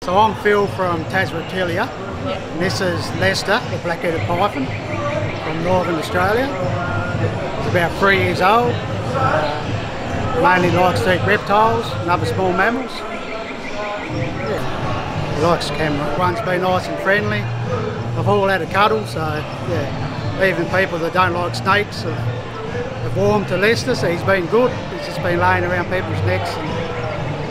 So I'm Phil from Tasmatilia, and this is Lester, the black-headed python from Northern Australia. He's about 3 years old, mainly likes to eat reptiles and other small mammals. Yeah. He likes camera. One's been nice and friendly. I've all had a cuddle, so yeah. Even people that don't like snakes have warmed to Lester, so he's been good. He's just been laying around people's necks and